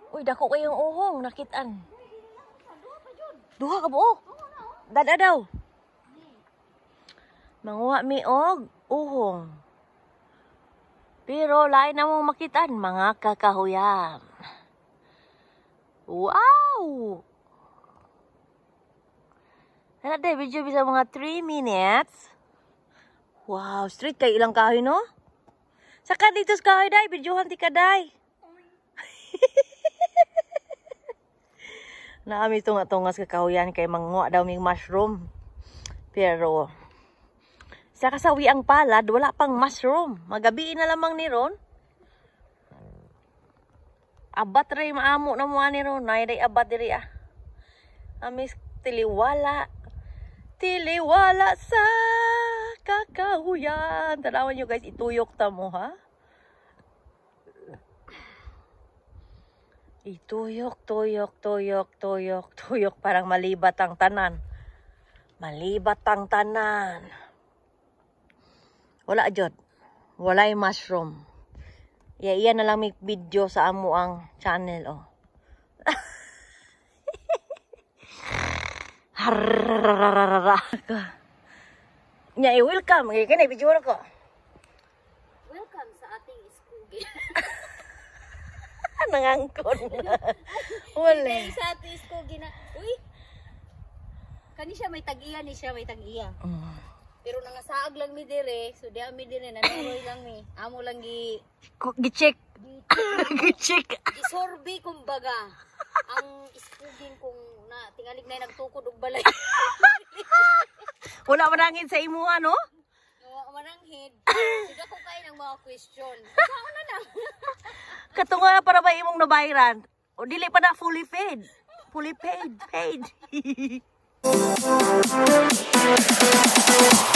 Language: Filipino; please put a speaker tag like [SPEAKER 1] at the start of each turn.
[SPEAKER 1] Uy, dako kayong uhong, nakitaan. Duha ka buo. Dada daw. Manguha mi og uhong. Pero lain na mong makitaan, mga kakahuyan. Wow! Ano tayo, video bisa mga 3 minutes. Wow, straight kay ilang kahoy, no? Saka dito sa kahoy, day. Videohan ti ka, day. Naami tunga-tungas kakahuyan kay manguha daw may mushroom. Pero, sa kasawi ang palad, wala pang mushroom. Magabiin na lamang ni Ron. Abat rin maamo na mga ni Ron. Naiday abat diri ah. Amis tiliwala. Tiliwala sa kakahuyan. Tanawan nyo guys, ituyok ta mo ha. Ituyok, tuyok, tuyok, tuyok, tuyok. Parang malibat ang tanan. Malibat ang tanan. Wala jod. Wala yung mushroom. Iyan na lang may video sa amo ang channel oh. Harrarararara. Nya welcome kay kanay video ko.
[SPEAKER 2] Welcome sa ating Iskogi.
[SPEAKER 1] Nangangkon. Wala.
[SPEAKER 2] Sa ating Iskogi na. Uy. Kani siya may tag-iya ni siya may tag-iya. Pero nangasaag lang mi dire, so di mi dire nanuroy lang mi. Amo lang
[SPEAKER 1] gi-check. Gi-check.
[SPEAKER 2] Gisorbi kumbaga. Ang iskugin kung na tingalig na nagtukod og balay.
[SPEAKER 1] Wala manangin sa imo ano?
[SPEAKER 2] Wala mananghid. Suda ko kay ng mga question. Sao na lang.
[SPEAKER 1] Katunga para ba imong nabayran? O dili pa na fully paid. Fully paid.